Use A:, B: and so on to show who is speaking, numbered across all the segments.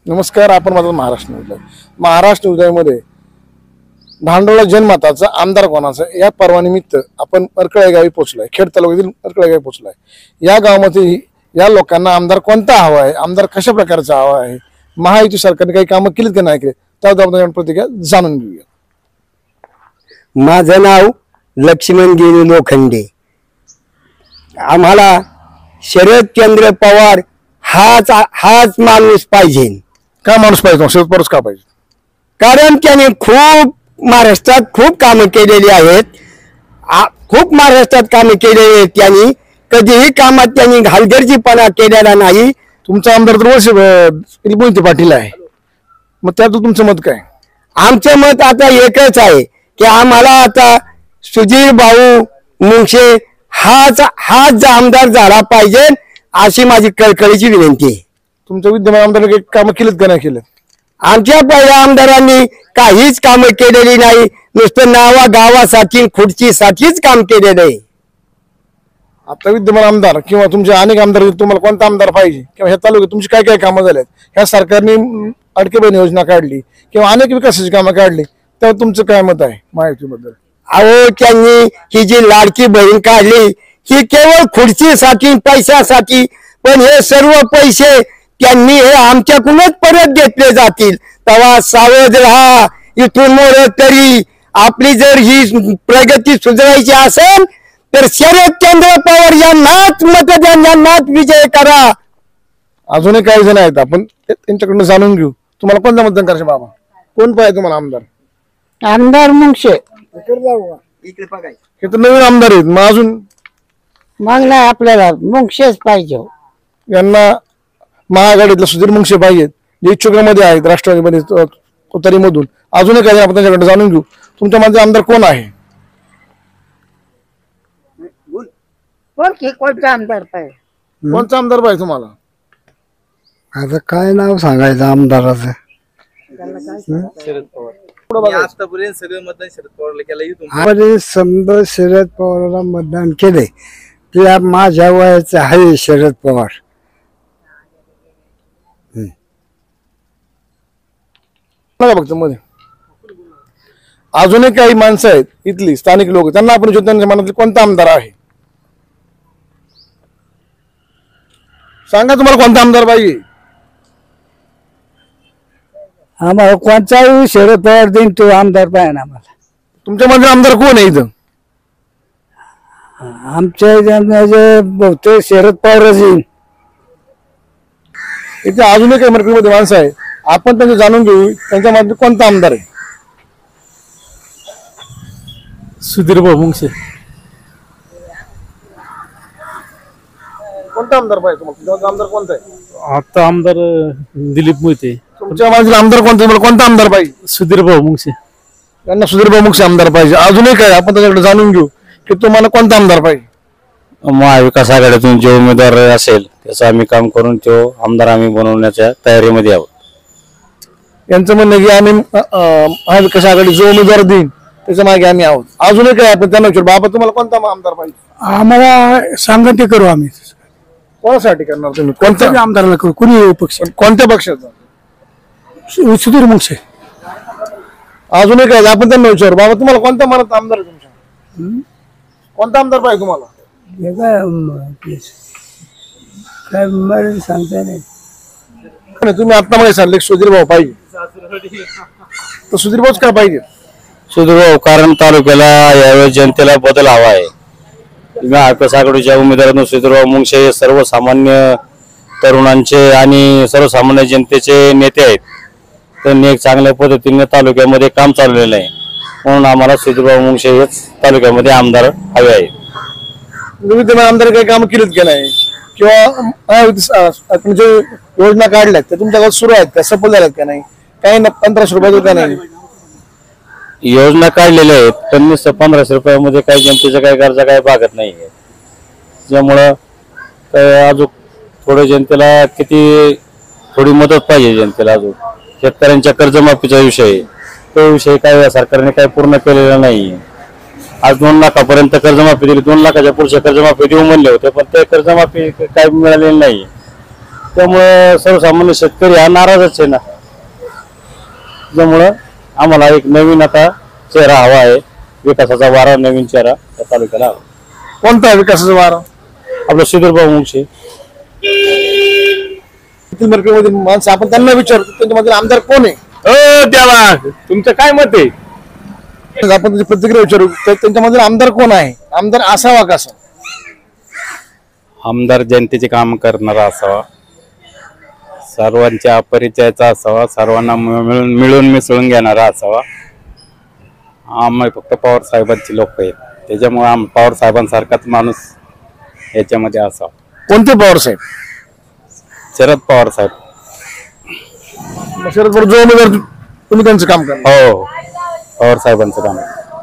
A: नमस्कार, आपण माझा महाराष्ट्र न्यूज महाराष्ट्र न्यूजमध्ये भांडवला जनमताचा आमदार कोणाचा या पर्वानिमित्त आपण अर्कळे गावी पोहोचलोय। खेड तालुक्यातील अर्कळे गावी पोहोचलोय। या गावामध्ये या लोकांना आमदार कोणता हवा आहे, आमदार कशा प्रकारचा हवा आहे, महायुती सरकारने काही कामं केलीत का नाही केली त्याबद्दल प्रतिक्रिया जाणून घेऊया।
B: माझं नाव लक्ष्मण गिरी लोखंडे। आम्हाला शरदचंद्र पवार हाच माणूस पाहिजे।
A: का माणूस पाहिजे? शरद पवारच का पाहिजे?
B: कारण त्याने खूप महाराष्ट्रात खूप कामं केलेली आहेत। खूप महाराष्ट्रात कामं केलेली आहेत त्यांनी। कधीही कामात त्यांनी हलगर्जीपणा केलेला नाही।
A: तुमचा आमदार तर मोहिते पाटील आहे, मग त्यातून तुमचं मत काय?
B: आमचं मत आता एकच आहे की आम्हाला आता सुधीर भाऊ मुंगशे हाच आमदार झाला पाहिजे अशी माझी कळकळीची विनंती आहे।
A: तुमच्या विद्यमान आमदारांनी काही कामं केलीत का नाही केलेत?
B: आमच्या पहिल्या आमदारांनी काहीच कामं केलेली नाही, नुसतं नावा गावासाठी खुर्चीसाठीच काम केलेलं आहे।
A: आता विद्यमान आमदार किंवा तुमचे अनेक आमदार, तुम्हाला कोणता आमदार पाहिजे किंवा ह्या तालुक्यात तुमची काय काय कामं झालेत, ह्या सरकारने अडकेबंद योजना काढली किंवा अनेक विकासाची कामं काढली, त्यावर तुमचं काय मत आहे माहितीबद्दल?
B: अहो, त्यांनी ही जी लाडकी बहीण काढली ही केवळ खुर्चीसाठी पैशासाठी, पण हे सर्व पैसे त्यांनी हे आमच्याकडूनच परत घेतले जातील। तेव्हा सावध राहा, इथून मोर तरी आपली जर ही प्रगती सुधारायची असेल तर शरदचंद्र पवार यांनाच मत द्या, यांनाच विजय करा।
A: अजूनही काही जण आहेत, आपण त्यांच्याकडून जाणून घेऊ। तुम्हाला कोणता मतदान करायचं बाबा? कोण पाहिजे तुम्हाला आमदार?
B: आमदार मुंगशे।
A: हे तर नवीन आमदार आहेत, मग अजून
B: मग नाही, आपल्याला मुंगशेच पाहिजे।
A: यांना महाआघाडीतला सुधीर मुंगशे पाहिजेत, जे इच्छुकामध्ये आहेत राष्ट्रवादीमध्ये तुतारीमधून। अजूनही काही आपण त्यांच्याकडे जाणून घेऊ। तुमच्या माझे आमदार कोण आहे?
B: कोणता आमदार पाहिजे?
A: कोणता आमदार पाहिजे तुम्हाला?
B: आता काय नाव सांगायचं आमदाराचं?
C: शरद पवार। आतापर्यंत सगळं मतदान शरद पवारला केलं।
B: आपण समजा शरद पवारला मतदान केले ते माझ्या वयाचं आहे शरद पवार।
A: बघा फक्त मध्ये अजूनही काही माणसं आहेत इथली स्थानिक लोक, त्यांना आपण विचारू त्यांच्या मनातले कोणता आमदार आहे सांगा। तुम्हाला कोणता आमदार पाहिजे?
B: आम्हाला कोणताही शरद पवार देईन तो आमदार पाहिजे आम्हाला।
A: तुमच्या मध्ये आमदार कोण आहे इथं?
B: आमच्या बहुतेक शरद पवारच येईन।
A: इथे अजूनही काही मध्ये माणसं आहे, आपण त्यांचे जाणून घेऊ त्यांच्या मध्ये कोणता आमदार आहे।
D: सुधीर भाऊ मुंगशे।
A: कोणता आमदार पाहिजे तुम्हाला? तुमचा आमदार कोणता आहे?
D: आता आमदार दिलीप मोहिते।
A: तुमच्या माझे आमदार कोणता? तुम्हाला कोणता आमदार पाहिजे?
D: सुधीर भाऊ मुंगशे।
A: त्यांना सुधीर भाऊ मुंगशे आमदार पाहिजे। अजूनही काय आपण त्याच्याकडे जाणून घेऊ की तुम्हाला कोणता आमदार पाहिजे?
E: महाविकास आघाडीतून जो उमेदवार असेल त्याचं आम्ही काम करून तो आमदार आम्ही बनवण्याच्या तयारीमध्ये आहोत।
A: यांचं म्हणणं की आम्ही महाविकास आघाडी जो उमेदवार देईन त्याच्या मागे आम्ही आहोत। अजूनही काय आपण त्यांना विचारू, बाबा तुम्हाला कोणता आमदार पाहिजे?
B: आम्हाला सांगा ते करू आम्ही।
A: कोणासाठी करणार तुम्ही? कोणत्या
B: आमदाराला करू, कुणी पक्ष,
A: कोणत्या पक्षाचा?
B: सुधीर मुंगशे।
A: अजूनही काय आपण त्यांना विचारू, बाबा तुम्हाला कोणत्या मनात आमदार आहे तुमच्या? कोणता आमदार पाहिजे तुम्हाला?
B: काय सांगता नाही।
A: तुम्ही आता मला सांगले सुधीर भाऊ पाहिजे, तर सुधीर भाऊच का पाहिजे?
E: सुधीर भाऊ कारण तालुक्याला यावेळी जनतेला बदल हवा आहे। महाविकास आघाडीच्या उमेदवारांना सुधीर भाऊ मुंगशे सर्वसामान्य तरुणांचे आणि सर्वसामान्य जनतेचे नेते आहेत। त्यांनी एक चांगल्या पद्धतीने तालुक्यामध्ये काम चालवलेलं आहे, म्हणून आम्हाला सुधीर भाऊ मुंगशे हेच तालुक्यामध्ये आमदार हवे आहे।
A: विद्यमान आमदार काही काम केलीत का नाही किंवा आपण जे योजना काढल्यात त्या तुमच्या गावात सुरू आहेत त्या सफल झाल्यात का नाही? काही 1500 रुपये का नाही?
E: योजना काढलेल्या आहेत पण नुसतं 1500 रुपयामध्ये काही जनतेच्या काही गरजा काही भागत नाही आहे। त्यामुळं अजून थोडं जनतेला थोडी मदत पाहिजे जनतेला। अजून शेतकऱ्यांच्या कर्जमाफीचा विषय, तो विषय काय सरकारने काही पूर्ण केलेला नाही। आज 2 लाखापर्यंत कर्जमाफी दिली, 2 लाखाच्या पुढच्या कर्जमाफी देऊ म्हणले होते पण ते कर्जमाफी काही मिळालेली नाही। त्यामुळं सर्वसामान्य शेतकरी हा नाराजच आहे ना. त्यामुळं आम्हाला एक नवीन आता चेहरा हवा आहे, विकासाचा वारा, नवीन चेहरा या तालुक्याला हवा.
A: कोणता आहे विकासाचा वारा?
E: आपलं सुधीरभाऊ मुंगसे.
A: मधील माणसं आपण त्यांना विचारतो, त्यांच्यामधील आमदार कोण आहे?
E: देवा, तुमचं काय मत आहे?
A: आपण त्याची प्रतिक्रिया विचारू. तर त्यांच्यामधील आमदार कोण आहे? आमदार असावा कसा?
E: आमदार जनतेचे काम करणारा असावा, सर्वांच्या परिचयाचा असावा, सर्वांना मिळून मिसळून घेणारा असावा. आम्ही फक्त पवार साहेबांची लोक आहेत, त्याच्यामुळे पवार साहेबांसारखाच माणूस याच्यामध्ये असावा.
A: कोणते पवार साहेब?
E: शरद पवार साहेब.
A: शरद पवार जो उमेदवार तुम्ही त्यांचं काम करा.
E: हो, पवार साहेबांचं काम.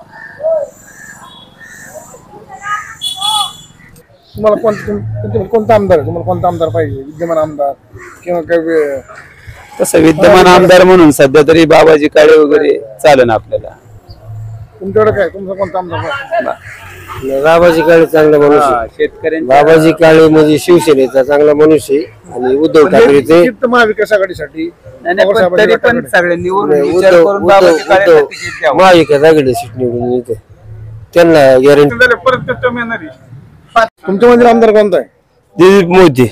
A: तुम्हाला कोणता आमदार आहे? तुम्हाला कोणता आमदार पाहिजे? विद्यमान आमदार किंवा काही
E: तसं विद्यमान आमदार म्हणून सध्या तरी बाबाजी काळे वगैरे चालेल ना आपल्याला.
A: तुमच्याकडे काय? तुमचा कोणता आमदार पाहिजे?
B: बाबाजी काळे चांगला माणूस आहे.
C: शेतकऱ्यांच्या
B: बाबाजी काळे म्हणजे शिवसेनेचा चांगला माणूस आहे आणि उद्धव ठाकरेचे
A: जिद्द महाविकास आघाडीसाठी
C: नाही, पण तरी पण सगळ्यांनी वरून विचार करून बाबाजी काळेंना तिकीट द्यावं.
B: महाविकास आघाडी सीट निवडून येते त्यांना गॅरंटी.
A: तुमच्यामधील आमदार कोणता आहे?
B: दिलीप मोहिते.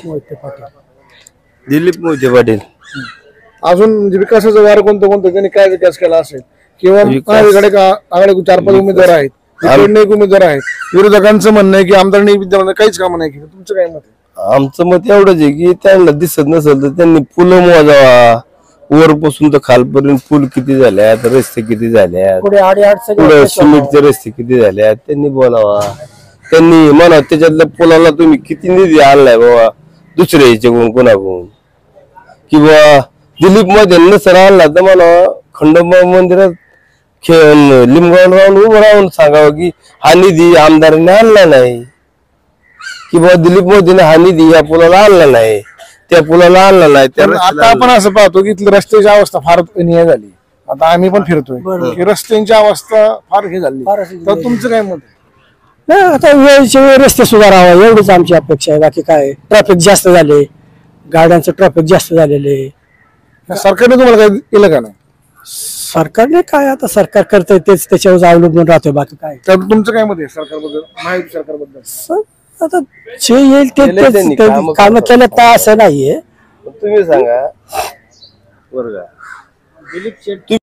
B: दिलीप मोहिते पाटील.
A: अजून म्हणजे विकासाचं वार कोणतं त्यांनी काय विकास केला असेल किंवा महाविकास आघाडी 4-5 उमेदवार आहेत, इकडे एक उमेदवार आहेत. विरोधकांचं म्हणणं आहे की आमदारांनी विद्यमान काहीच काम नाही केलं. तुमचं काय मत आहे?
B: आमचं मत एवढंच आहे की त्यांना दिसत नसेल तर त्यांनी फुलं मोजावा, वरपासून तर खालपर्यंत पूल किती झाल्यात, रस्ते किती झाल्यात, पुढे सिमेंटचे रस्ते किती झाल्यात त्यांनी बोलावा. त्यांनी म्हणा त्याच्यातल्या पुलाला तुम्ही किती निधी आणलाय बाबा दुसऱ्या ह्याच्याकडून कोणाकडून, किंवा दिलीप मध्ये नसर आणला तर मला खंडोबा मंदिरात लिंबगाव राहून उभं राहून सांगावं की हा निधी आमदारांनी आणला नाही, किंवा दिलीप मोदीने हा निधी या पुलाला आणला नाही, त्या पुलाला आणला नाही.
A: आता आपण असं पाहतो की इथली रस्त्याची अवस्था फार दयनीय झाली. आता आम्ही पण फिरतोय की रस्त्यांची अवस्था फार हे झाली. तर तुमचं काय मत आहे?
F: नाही, आता वेळच्या वेळ रस्ते सुधारावा एवढीच आमची अपेक्षा आहे. बाकी काय, ट्रॅफिक जास्त झाले, गाड्यांचं ट्रॅफिक जास्त झालेले.
A: सरकारने तुम्हाला काय केलं का नाही?
F: सरकारने काय, आता सरकार करतंय तेच त्याच्यावर अवलंबून राहतोय. बाकी काय,
A: तर तुमचं काय मत आहे सरकारबद्दल, महायुती सरकारबद्दल?
F: आता जे येईल ते कामं केलं तर असं नाहीये.
B: तुम्ही सांगा बरं का.